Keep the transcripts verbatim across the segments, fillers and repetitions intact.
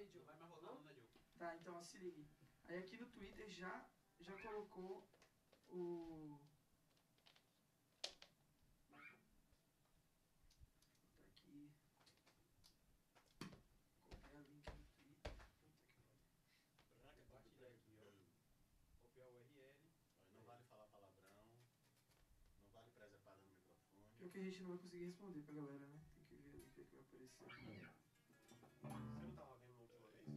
aí, Diogo. Vai mais rodar não, né, Diogo? Tá, então ó, se ligue. Aí aqui no Twitter já, já colocou o... Vou botar aqui... Copiar o link no Twitter. Puta que pariu. Compartilhar aqui, ó. Copiar o U R L. Não vale falar palavrão. Não vale preservada no microfone. Pior que a gente não vai conseguir responder pra galera, né? Tem que ver ali o que, é que vai aparecer. Você não tava vendo na última vez?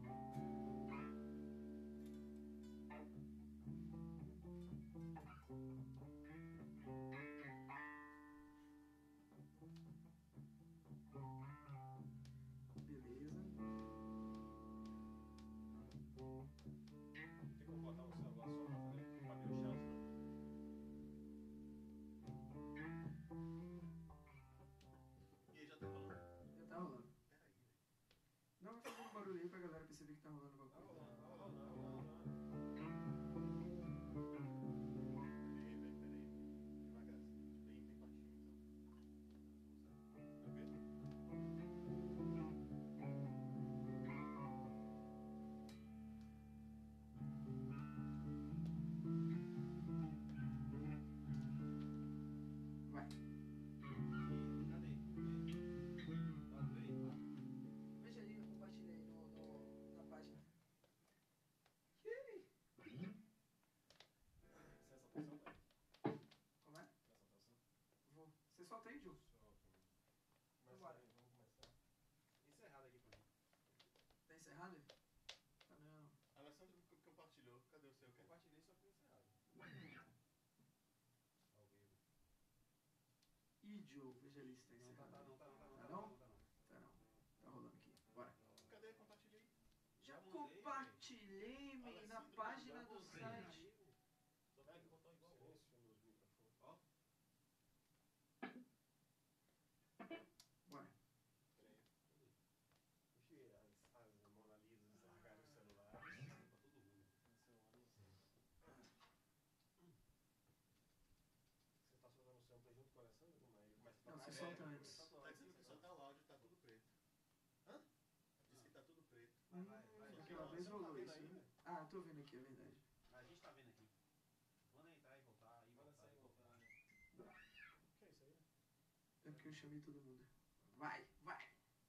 Beleza. Tem como botar o celular só pra fazer o cabelo chato? E aí, já tá rolando? Já tá rolando. Peraí, velho. Não, vai fazendo barulho aí pra galera perceber que tá rolando alguma Tá coisa. rolando, tá rolando, tá rolando. Peraí, velho, peraí. Devagarzinho. Bem, bem baixinho, então. Tá vendo? Vai. Cadê? Dá um play. Veja ali, eu compartilhei no, no, na página. Como é? Vou. Você solta aí, Diogo? Vambora. Vamos começar. Encerrado aqui pra mim. Tá encerrado? Tá não. Alessandro compartilhou. Cadê o seu? Compartilhei só que encerrado. Ao vivo. Ih, Diogo, veja ali se tá Não, encerrado. tá, tá, não, tá, não, tá, não, Tá tá, não? não, tá, não. Tá não. Tá rolando aqui. Bora. Cadê? Compartilhei. Já mandei, compartilhei, man, na Alessandro, página já do botei. site. Só pega e botou igual o outro. Silêncio nos microfones. Ó. Bora. Peraí. Puxei as, as Mona Lisas largaram os celulares. Tá tudo ruim. Você tá soltando o sample junto com o Alessandro? Como é? Ele começa a Não, tocar? você É, solta ele antes. Tá dizendo que só tá o áudio, tá tudo preto. Hã? Diz que tá tudo preto. Vai, vai, vai. Hum, vai. aquela vez Você não tá rolou vendo isso, ainda? né? Ah, tô vendo aqui, é verdade. A gente tá vendo aqui. Manda entrar e voltar, e voltar, e voltar. O que é isso aí? É porque eu chamei todo mundo. Vai, vai.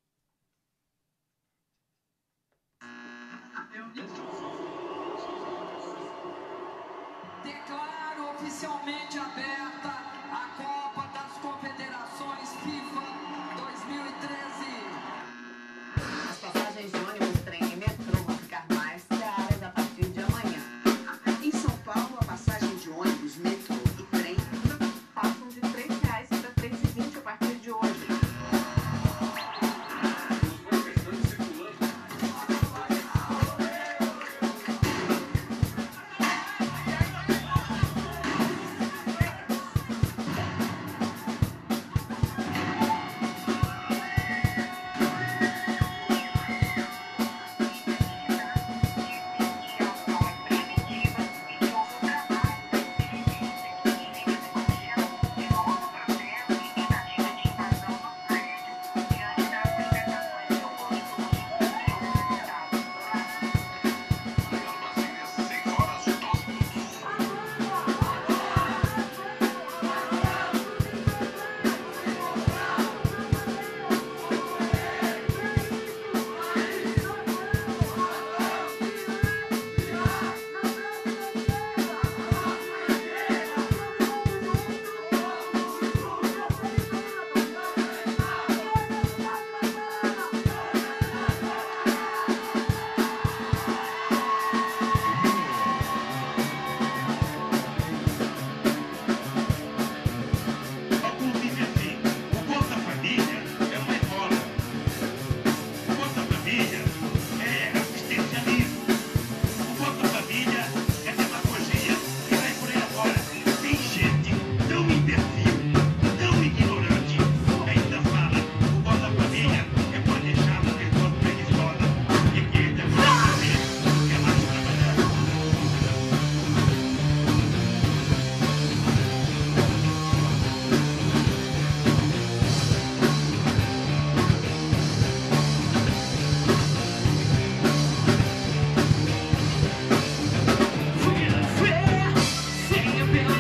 Declaro oficialmente aberta a Copa das Confederações FIFA dois mil e treze. As passagens de ônibus, trem e metrô vão ficar mais caras a partir de amanhã. Em São Paulo, a passagem de ônibus, metrô e trem passam de três reais para três reais e vinte a partir de hoje.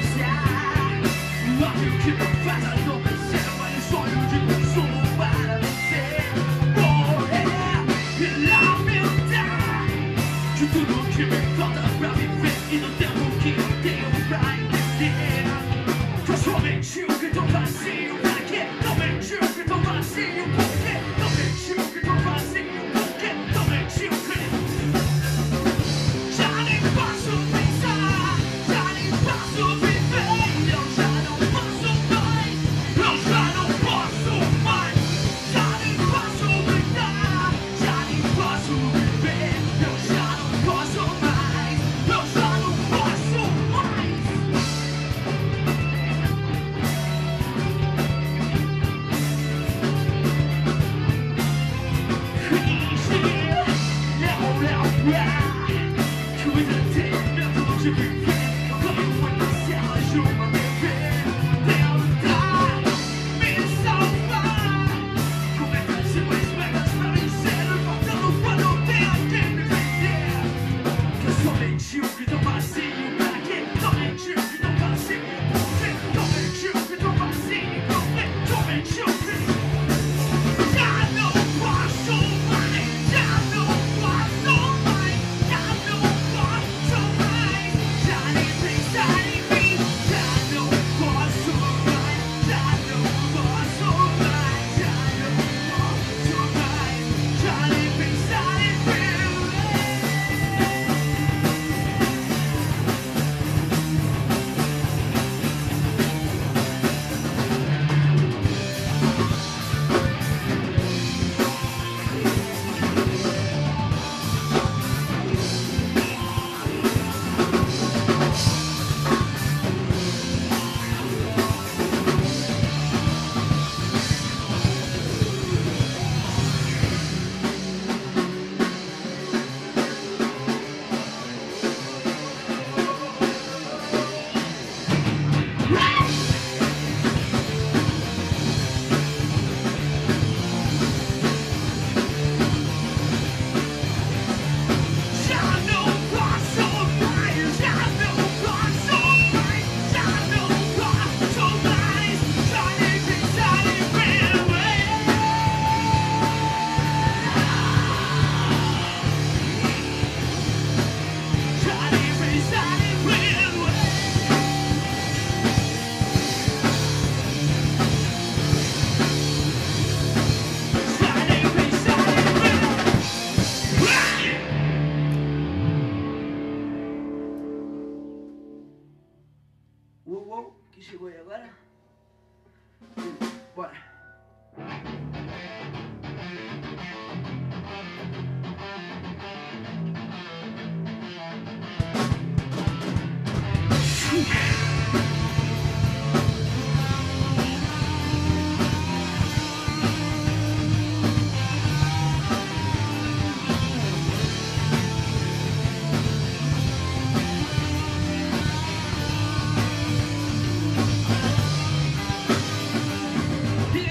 Yeah.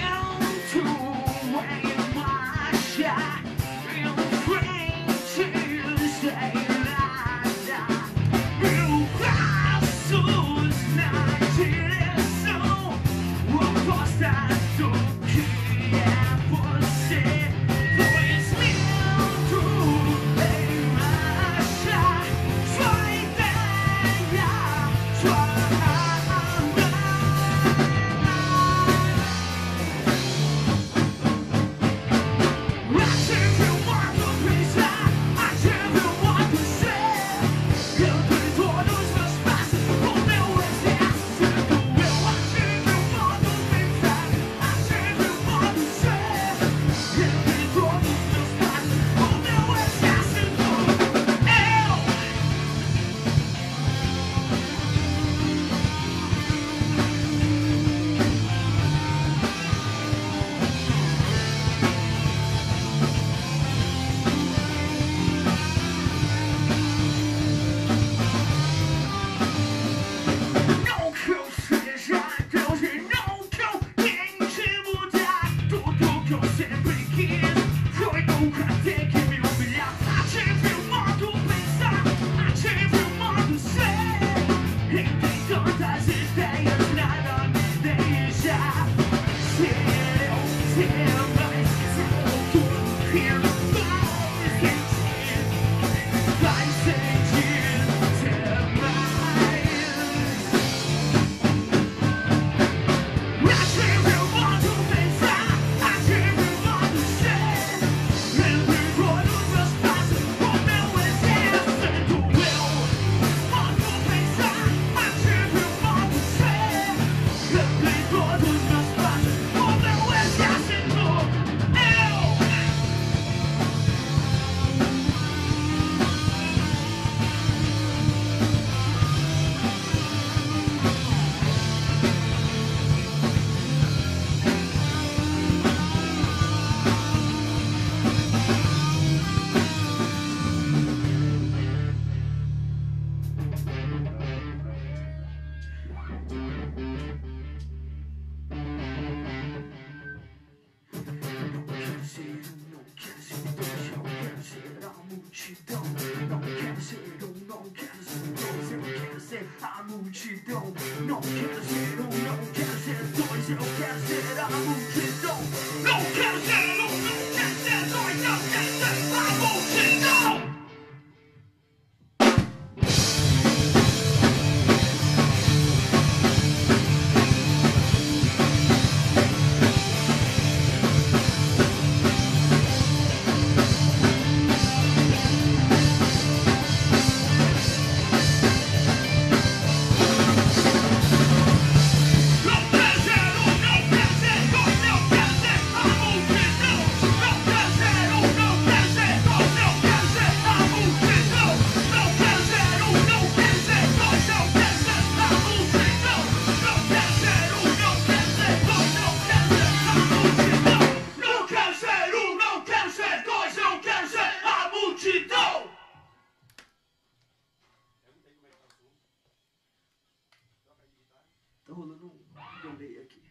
Tá rolando um delay aqui.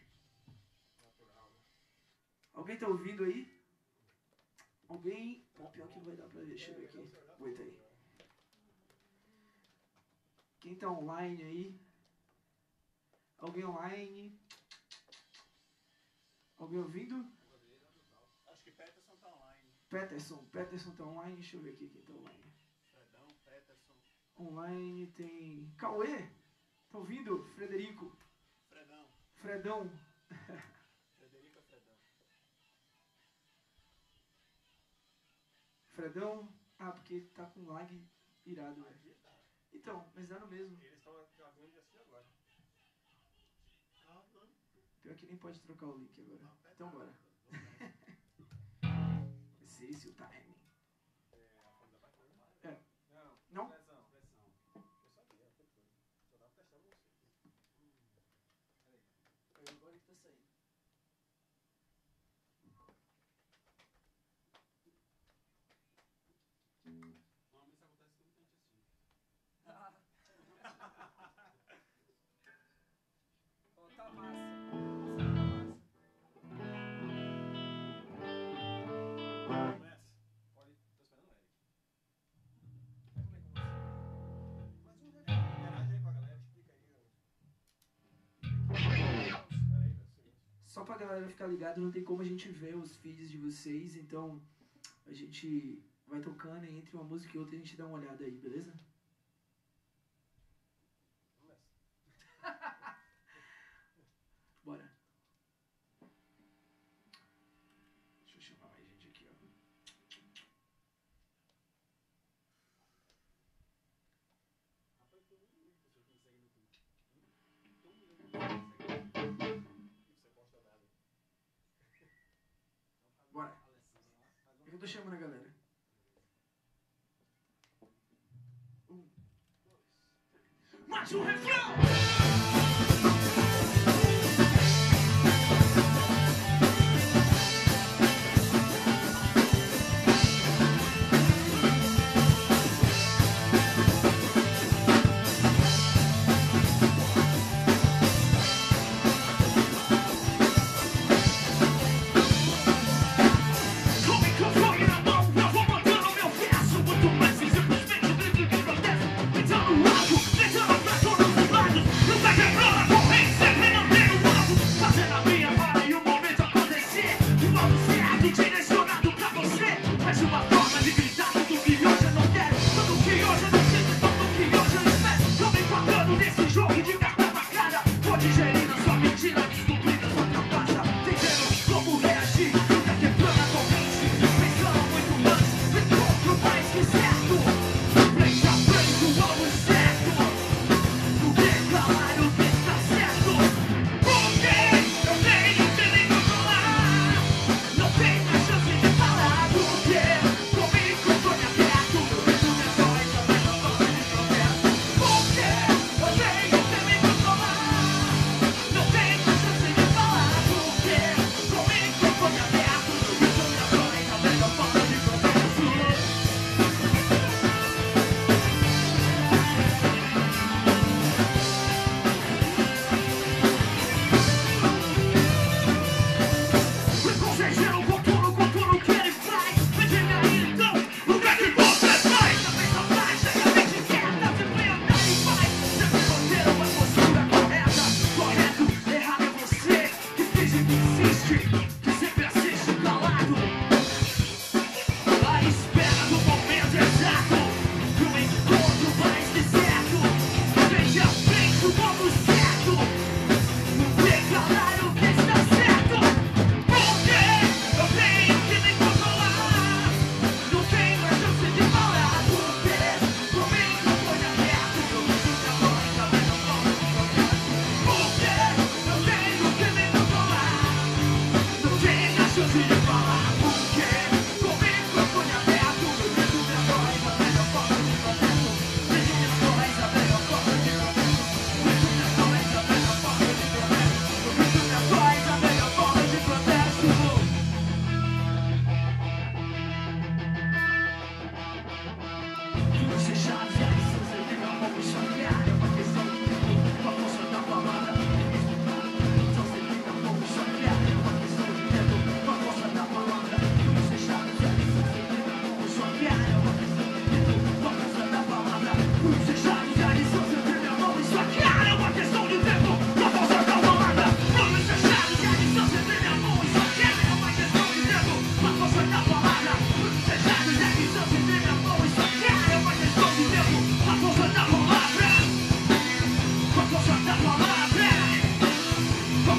Alguém tá ouvindo aí? Alguém? Bom, pior que não vai dar pra ver. Deixa eu ver aqui. Aguenta aí. Quem tá online aí? Alguém online? Alguém ouvindo? Acho que Peterson tá online. Peterson. Peterson tá online? Deixa eu ver aqui quem tá online. Fredão, Peterson. Online tem... Cauê? Tá ouvindo? Frederico. Fredão. Fredão. Frederico é Fredão. Fredão? Ah, porque tá com lag irado, velho. Então, mas dá no mesmo. Eles estão acabando de assistir agora. Pior que nem pode trocar o link agora. Então bora. Vai ser esse o time. É, a fome da bacana. É. Não. Não? Pressão, pressão. Eu sabia, foi tudo. Só tava testando você. Peraí, agora que tá saindo. Normalmente isso acontece com muita gente assim. Ó, tá massa. Começa. Pode, tô esperando o Eric. Mas um interage aí com a galera, explica aí. Peraí, meu silêncio. Só pra galera ficar ligado, não tem como a gente ver os feeds de vocês, então a gente vai tocando e entre uma música e outra a gente dá uma olhada aí, beleza? Começa. Bora. Deixa eu chamar mais gente aqui, ó. Rapaz, tem um milhão de pessoas que me seguem no Twitter. Tem um milhão de pessoas que me seguem no Twitter. E você posta nada. Bora. Alessandro lá. Faz Eu tô chamando a galera. Um, dois. Mas o refrão! Com o microfone na mão, eu vou mandando meu verso. Muito mais que simplesmente um grito de protesto. Gritando alto, gritando pra todos os lados.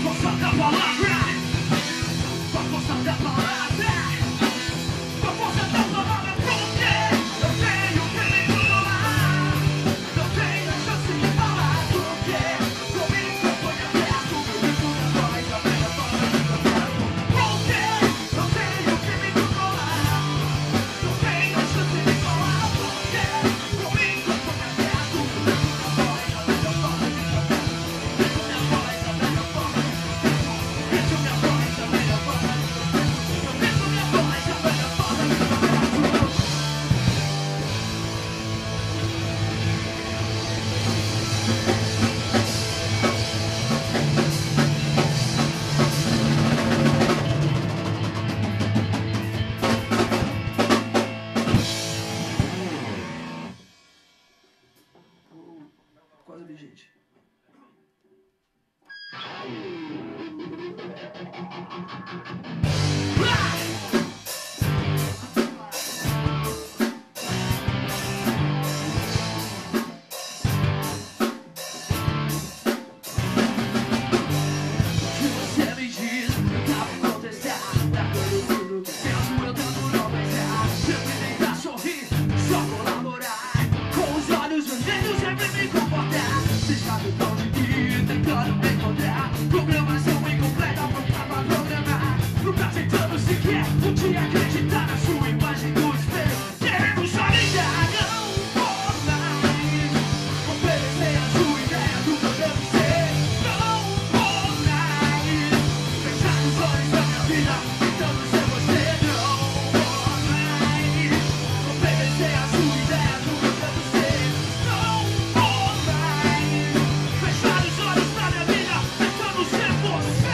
força da palavra, com a força da palavra, com a força da palavra, porque eu tenho que me controlar, não tenho chance de falar, porque comigo eu ponho aberto, eu digo minha voz, a minha voz, eu quero, porque eu tenho que me controlar, não tenho chance de falar, porque comigo eu ponho aberto, eu digo minha voz, a minha voz, eu quero, digo minha voz, a minha voz, digo minha voz, a minha voz, eu digo minha voz, a minha voz, eu quero. Quase vi, gente. Se você me diz, nunca vou contestar, tá todo mundo que mesmo eu tento não pensar, sempre tentar sorrir, só colaborar, com os olhos vermelhos sempre me comportar, você sabe pra onde ir, tentando me encontrar, programação incompleta, pronta pra programar, nunca tentando sequer um dia acreditar na sua imagem do espelho, querendo só ligar, não vou mais obedecer a sua ideia do que eu devo ser, não vou mais fechar os olhos da minha vida, tentando ser você, não vou mais obedecer a sua ideia do que eu devo ser, não vou mais fechar os olhos da minha vida, tentando ser você,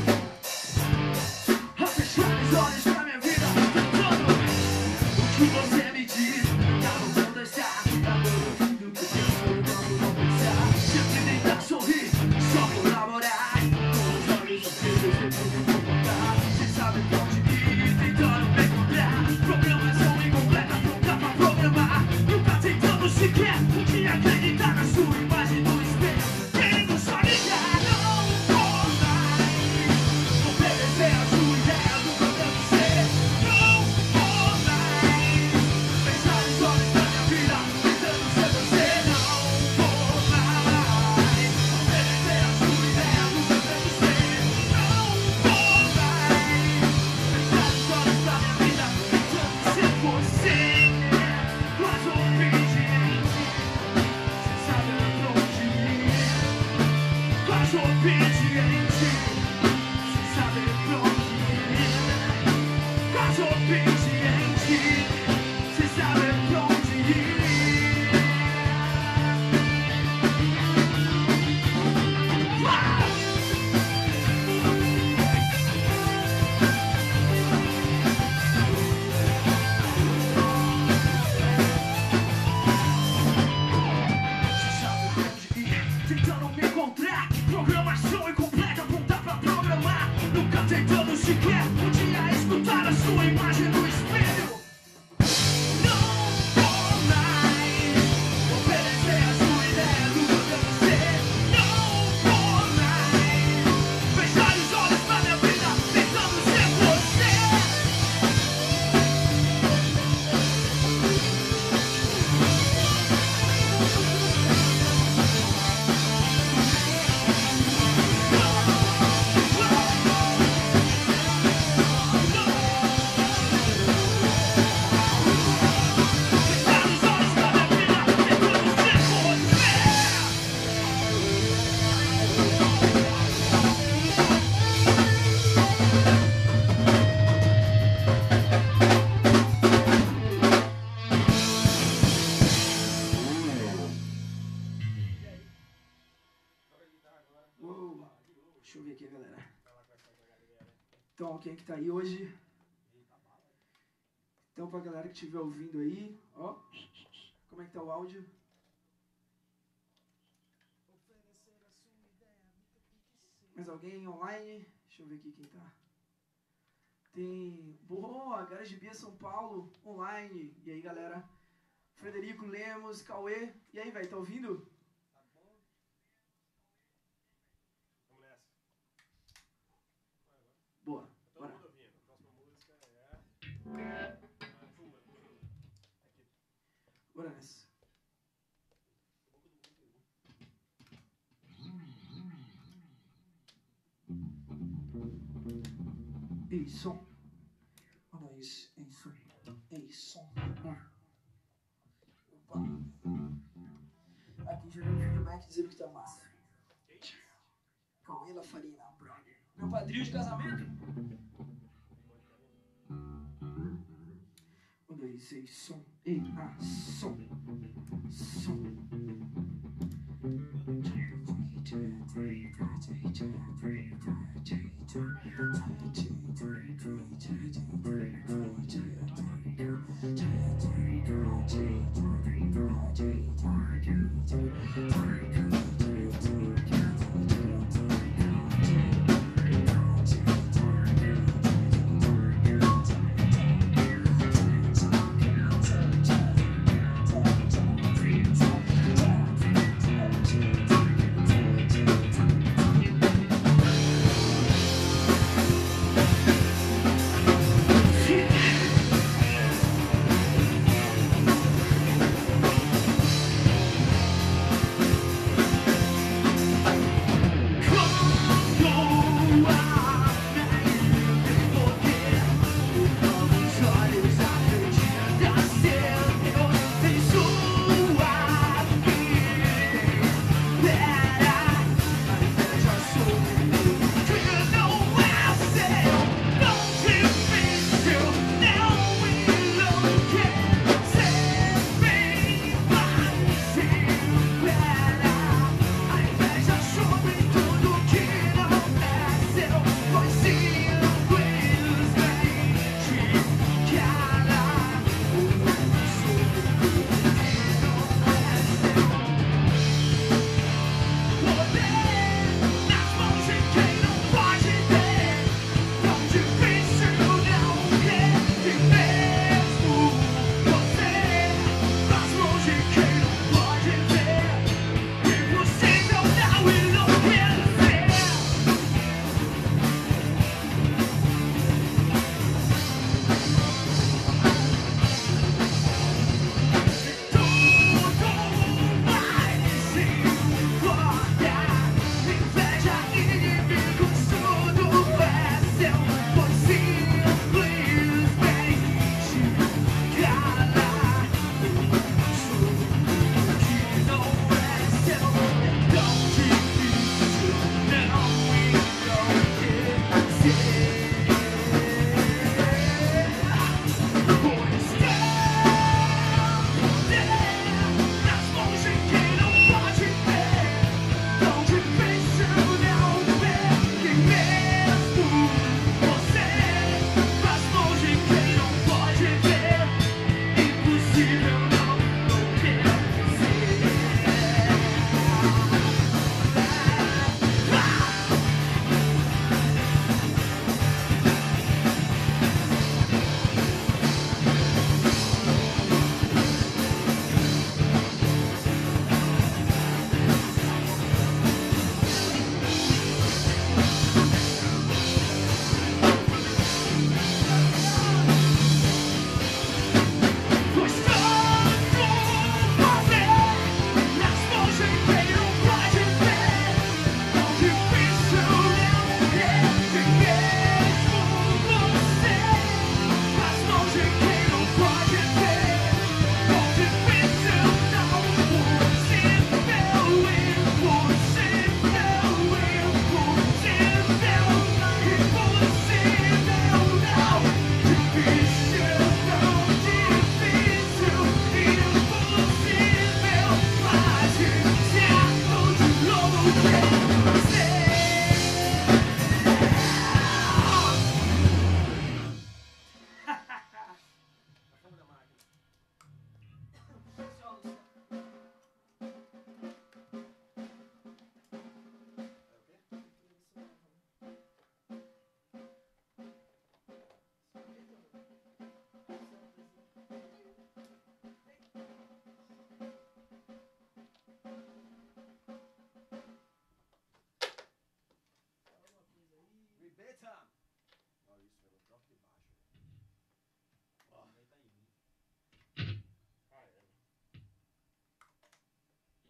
a fechar os olhos da minha vida, tentando o que você me diz, nunca vou contestar, tá todo mundo que eu tenho, tentando não pensar, sempre tentar sorrir, só colaborar, com os olhos vermelhos sempre me comportar, você sabe pra onde ir, tentando me encontrar, programação incompleta, pronta pra programar, nunca tentando sequer um dia acreditar na sua imagem do espelho, querendo só ligar, não vou mais obedecer a sua ideia do que eu devo ser, não vou mais fechar os olhos da minha vida, tentando ser você, não vou mais obedecer a sua ideia do que eu devo ser, não vou mais fechar os olhos da minha vida, tentando ser você, quase obediente, sem saber pra onde ir, quase obediente, sem saber pra onde ir, quase obediente, sem saber pra onde ir. Uau! Você sabe pra onde ir, tentando me encontrar, programação incompleta, pronta pra programar, nunca tentando sequer um dia escutar a sua imagem no espelho. Não vou mais obedecer a sua ideia do que eu devo ser, não vou mais fechar os olhos da minha vida, tentando ser você. Fechar os olhos da minha vida, tentando ser você. Uou. Deixa eu ver aqui, galera. Então, quem é que tá aí hoje? Então, pra galera que estiver ouvindo aí, ó. Como é que tá o áudio? Mais alguém online? Deixa eu ver aqui quem tá. Tem... Boa! Garage Bia São Paulo, online. E aí, galera? Frederico Lemos, Cauê. E aí, velho, tá ouvindo? Tá bom? Vamos nessa. Ei, som. Olha isso. Ei, som. Ei, som. Ah. Opa. Aqui jogando feedback dizendo que tá massa. Cauê Lafarina, brother. Meu padrinho de casamento. Olha isso, ei, som. Ei, ah, som. Som.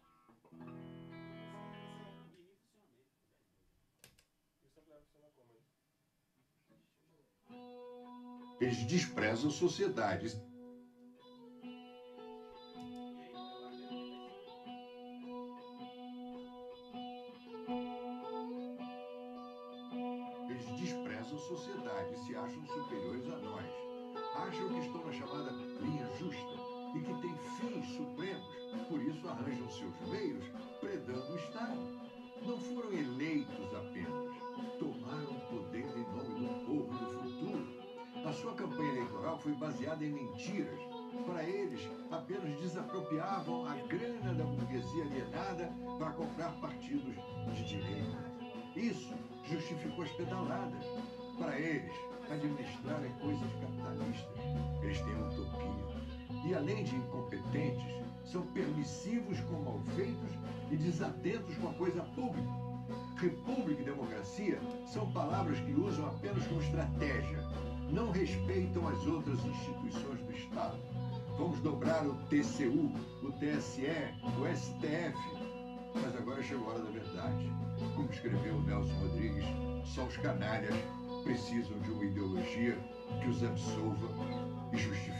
funciona como, hein? Eles desprezam sociedades. Eles desprezam sociedades e se acham superiores a nós. Acham que estão na chamada linha justa e que têm fins supremos, por isso arranjam seus meios predando o Estado. Não foram eleitos apenas, tomaram o poder em nome do povo do futuro. A sua campanha eleitoral foi baseada em mentiras. Para eles, apenas desapropriavam a grana da burguesia alienada para comprar partidos de direita. Isso justificou as pedaladas. Para eles, administrar é coisa de capitalistas. Eles têm utopia. E além de incompetentes, são permissivos com malfeitos e desatentos com a coisa pública. República e democracia são palavras que usam apenas como estratégia. Não respeitam as outras instituições do Estado. Vamos dobrar o T C U, o T S E, o S T F. Mas agora chegou a hora da verdade. Como escreveu o Nelson Rodrigues, só os canalhas precisam de uma ideologia que os absolva e justifique.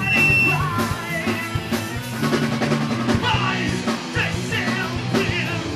Rise, they sail,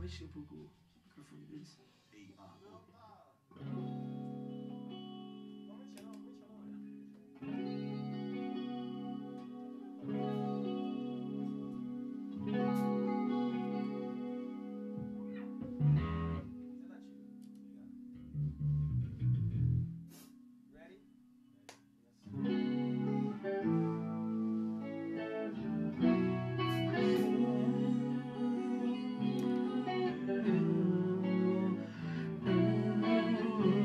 baixei um pouco o microfone deles. Não, tá. Não mexe não, não mexe não. Ready?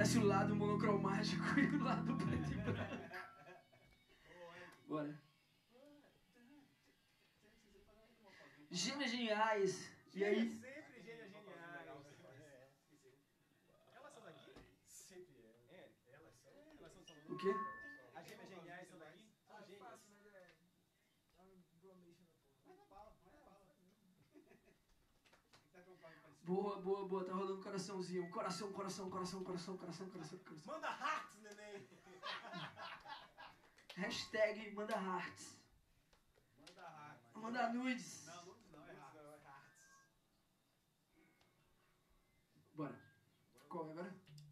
Conhece o lado monocromático e o lado preto e branco. Bora. Gêmeas geniais. E aí? Sempre gênios geniais. Elas são daqui? Sempre é. É, elas são. Elas são de Salvador? O quê? As gêmeas geniais são daqui? São gênias. Boa, boa, boa. Tá rolando coraçãozinho. Coração, coração, coração, coração, coração, coração, coração. Manda hearts, neném. Hashtag manda hearts. Manda hearts. Manda nudes. Não, nudes não, é hearts. Não, é hearts. Bora. Qual é agora?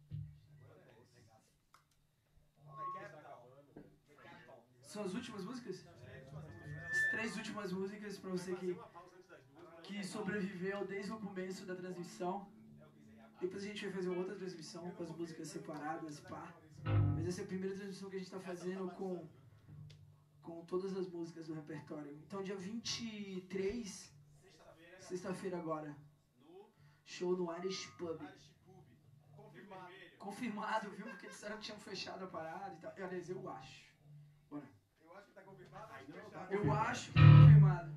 São as últimas músicas? As três últimas músicas pra você que, que sobreviveu desde o começo da transmissão. Depois a gente vai fazer outra transmissão com as músicas separadas, pá. Mas essa é a primeira transmissão que a gente tá fazendo com, com todas as músicas do repertório. Então dia vinte e três, sexta-feira agora, show no Irish Pub. Confirmado. Confirmado, viu? Porque disseram que tinham fechado a parada e tal. Aliás, eu acho. Bora. Eu acho que tá confirmado. Aí não, tá Eu acho que tá confirmado.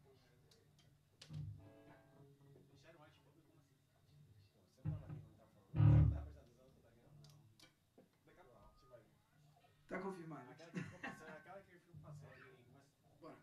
Fecharam o Arte Pub, como assim? Você não tava aqui quando tava falando. Você não tava prestando atenção, você tá aqui não? Não. Daqui a pouco, você vai ver. Tá confirmado. Aquela que ficou passando, aquela que ficou passando aí. Mas... Bora.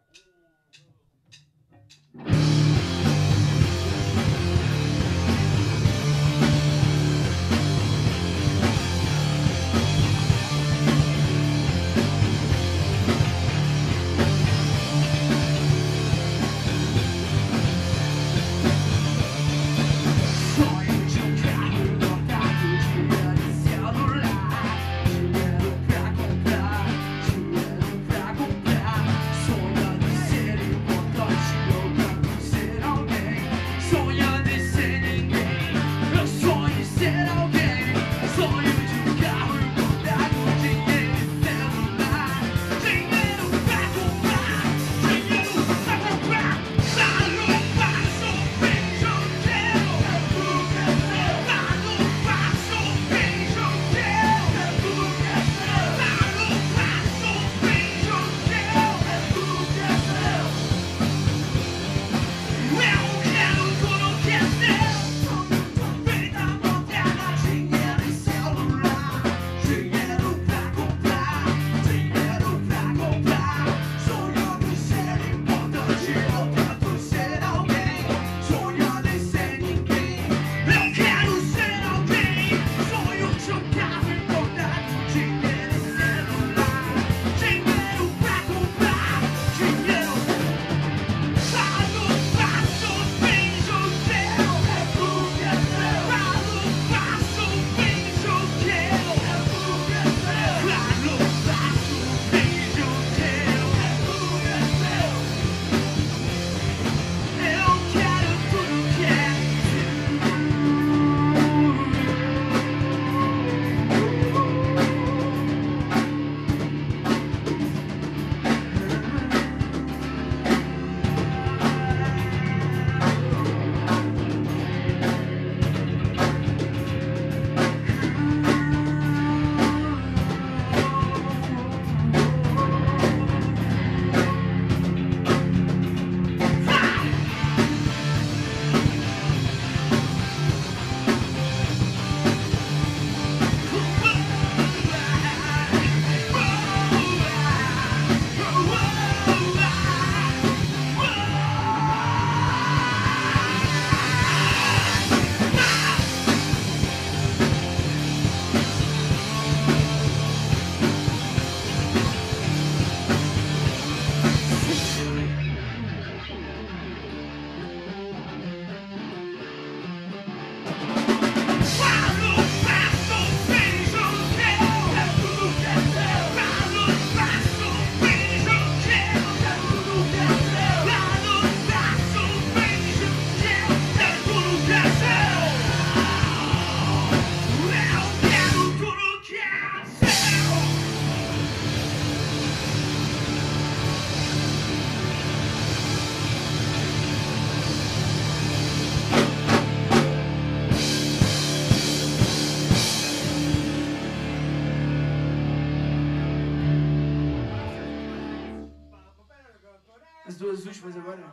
duas últimas agora.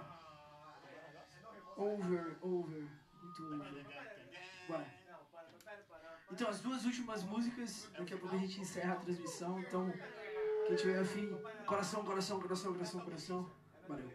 Over, over. Muito over. Bora. Então, as duas últimas músicas, daqui a pouco a gente encerra a transmissão. Então, quem tiver afim, coração, coração, coração, coração, coração. Valeu.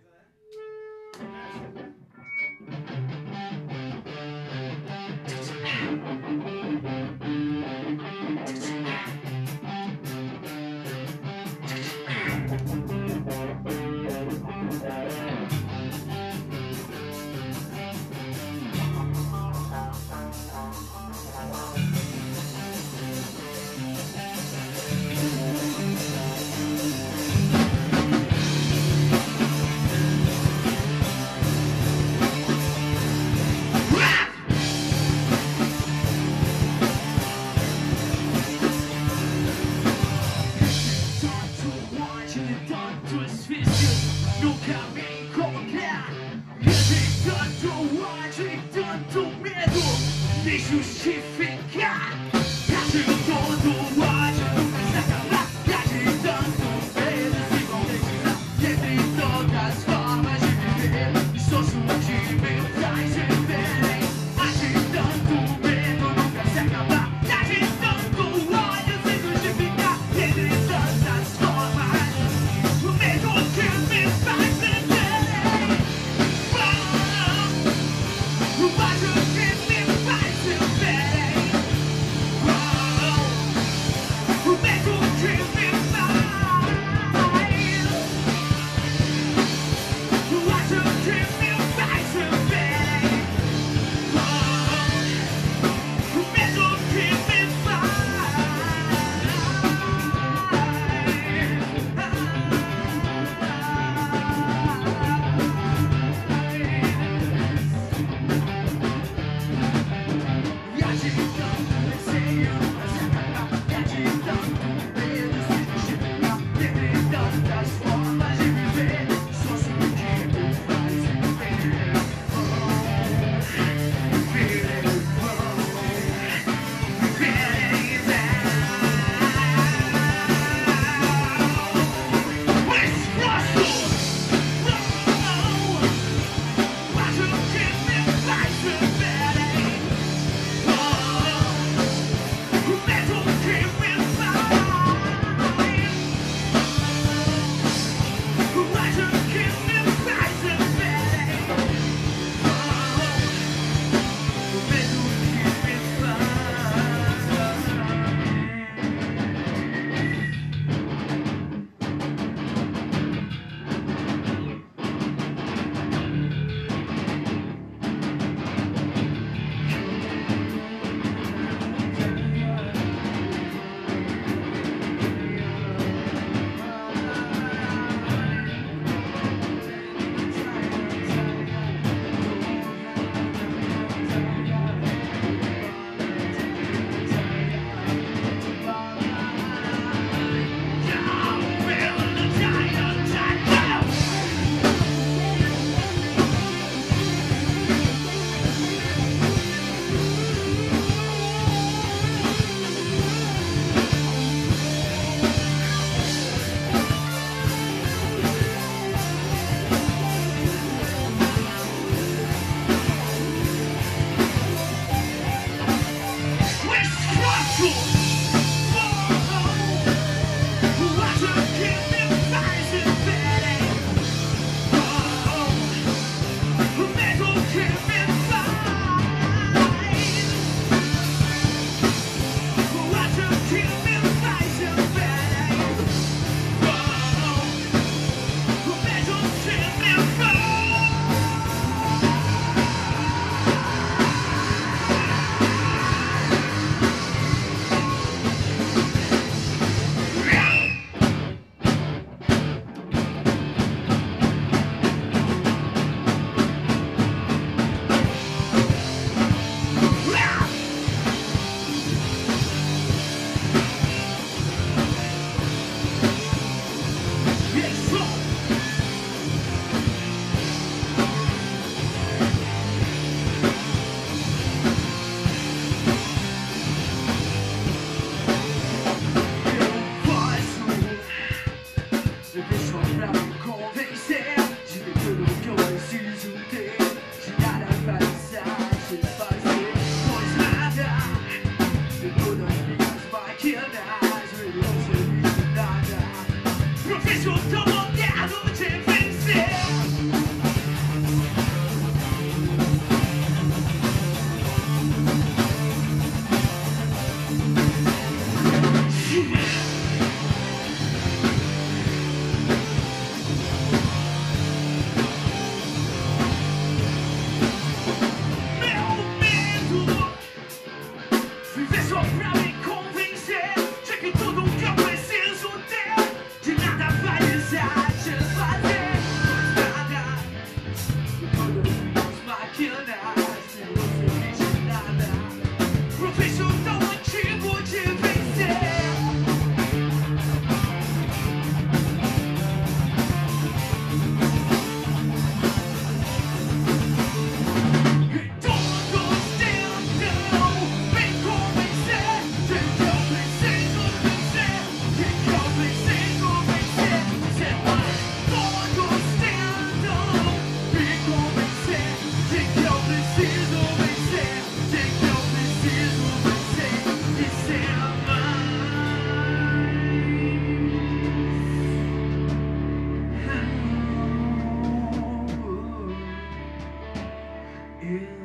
Justificar, castigo todo ódio, nunca se acabar. De tanto medo se concretizar, entre todas as formas de viver, estou sentimentais diferentes. De tanto medo nunca se acabar, de tanto ódio se justificar, entre tantas formas, o medo que me faz viver. O ódio que me faz viver. que nasce, você não de nada. Profissão tão antigo de vencer. Yeah.